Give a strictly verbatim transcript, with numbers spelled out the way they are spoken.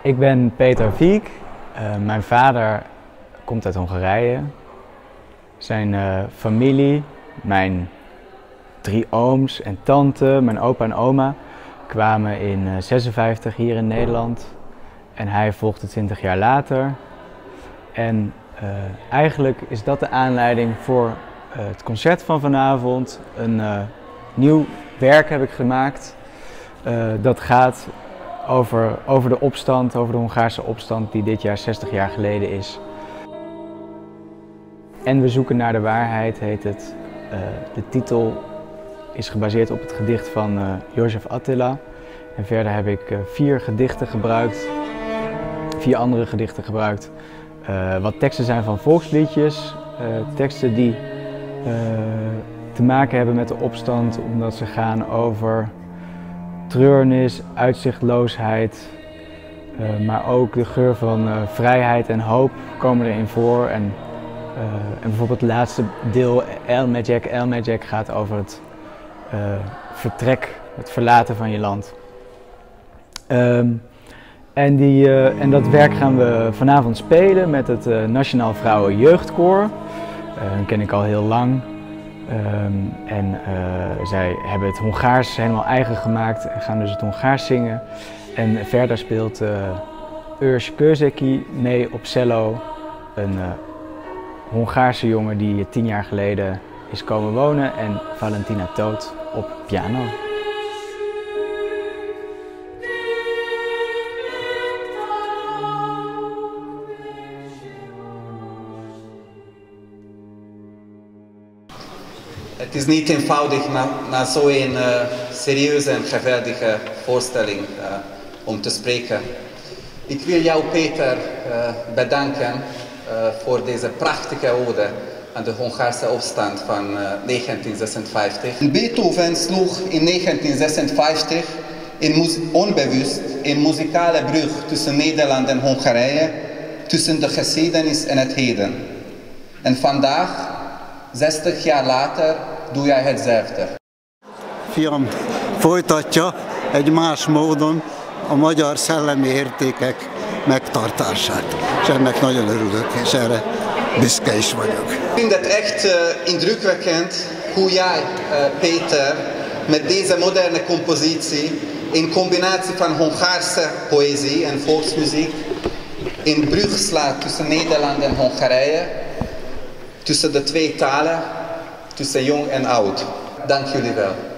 Ik ben Peter Viek. Uh, mijn vader komt uit Hongarije. Zijn uh, familie, mijn drie ooms en tante, mijn opa en oma, kwamen in uh, zesenvijftig hier in Nederland. En hij volgde twintig jaar later. En uh, eigenlijk is dat de aanleiding voor uh, het concert van vanavond. Een uh, nieuw werk heb ik gemaakt. Uh, dat gaat over, over de opstand, over de Hongaarse opstand die dit jaar zestig jaar geleden is. En we zoeken naar de waarheid, heet het. Uh, de titel is gebaseerd op het gedicht van uh, József Attila. En verder heb ik uh, vier gedichten gebruikt, vier andere gedichten gebruikt. Uh, wat teksten zijn van volksliedjes, uh, teksten die uh, te maken hebben met de opstand, omdat ze gaan over treurnis, uitzichtloosheid, uh, maar ook de geur van uh, vrijheid en hoop komen erin voor. En, uh, en bijvoorbeeld het laatste deel, El Mejek, El Mejek, gaat over het uh, vertrek, het verlaten van je land. Um, en, die, uh, en dat werk gaan we vanavond spelen met het uh, Nationaal Vrouwen Jeugdkoor. Uh, dat ken ik al heel lang. Um, en uh, zij hebben het Hongaars helemaal eigen gemaakt en gaan dus het Hongaars zingen. En verder speelt uh, Őrs Közeki mee op cello, een uh, Hongaarse jongen die tien jaar geleden is komen wonen, en Valentina Tóth op piano. Het is niet eenvoudig na, na zo'n uh, serieuze en geweldige voorstelling uh, om te spreken. Ik wil jou, Peter, uh, bedanken uh, voor deze prachtige ode aan de Hongaarse opstand van uh, negentien zesenvijftig. Beethoven sloeg in negentien zesenvijftig in onbewust een muzikale brug tussen Nederland en Hongarije, tussen de geschiedenis en het heden. En vandaag, zestig jaar later, doe jij hetzelfde. Fiam folytatja egy más módon a magyar szellemi értékek megtartását. És ennek nagyon örülök, és erre büszke is vagyok. Ik vind het echt uh, indrukwekkend hoe jij, uh, Peter, met deze moderne compositie, in combinatie van Hongaarse poëzie en volksmuziek, een brug slaat tussen Nederland en Hongarije, tussen de twee talen, tussen jong en oud. Dank jullie wel.